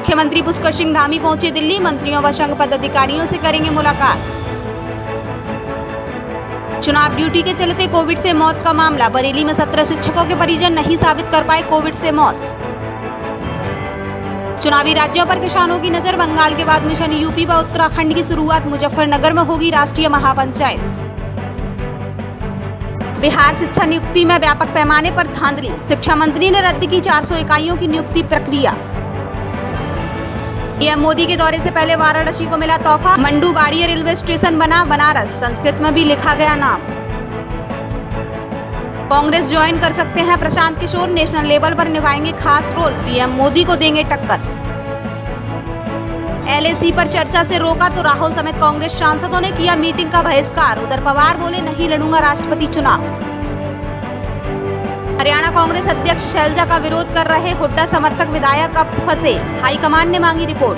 मुख्यमंत्री पुष्कर सिंह धामी पहुंचे दिल्ली, मंत्रियों व संघ पदाधिकारियों से करेंगे मुलाकात। चुनाव ड्यूटी के चलते कोविड से मौत का मामला, बरेली में 17 शिक्षकों के परिजन नहीं साबित कर पाए कोविड से मौत। चुनावी राज्यों पर किसानों की नजर, बंगाल के बाद मिशन यूपी व उत्तराखंड की शुरुआत, मुजफ्फरनगर में होगी राष्ट्रीय महापंचायत। बिहार शिक्षा नियुक्ति में व्यापक पैमाने पर धांधली, शिक्षा मंत्री ने रद्द की 400 इकाइयों की नियुक्ति प्रक्रिया। पीएम मोदी के दौरे से पहले वाराणसी को मिला तोहफा, मंडूबाड़ी रेलवे स्टेशन बना बनारस, संस्कृत में भी लिखा गया नाम। कांग्रेस ज्वाइन कर सकते हैं प्रशांत किशोर, नेशनल लेवल पर निभाएंगे खास रोल, पीएम मोदी को देंगे टक्कर। एलएसी पर चर्चा से रोका तो राहुल समेत कांग्रेस सांसदों ने किया मीटिंग का बहिष्कार, उधर पवार बोले नहीं लड़ूंगा राष्ट्रपति चुनाव। हरियाणा कांग्रेस अध्यक्ष शैलजा का विरोध कर रहे हुड्डा समर्थक विधायक अब फंसे, हाईकमान ने मांगी रिपोर्ट।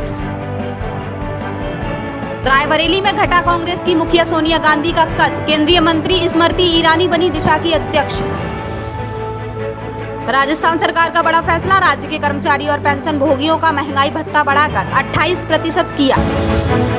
रायबरेली में घटा कांग्रेस की मुखिया सोनिया गांधी का कद, केंद्रीय मंत्री स्मृति ईरानी बनी दिशा की अध्यक्ष। राजस्थान सरकार का बड़ा फैसला, राज्य के कर्मचारी और पेंशन भोगियों का महंगाई भत्ता बढ़ाकर 28% किया।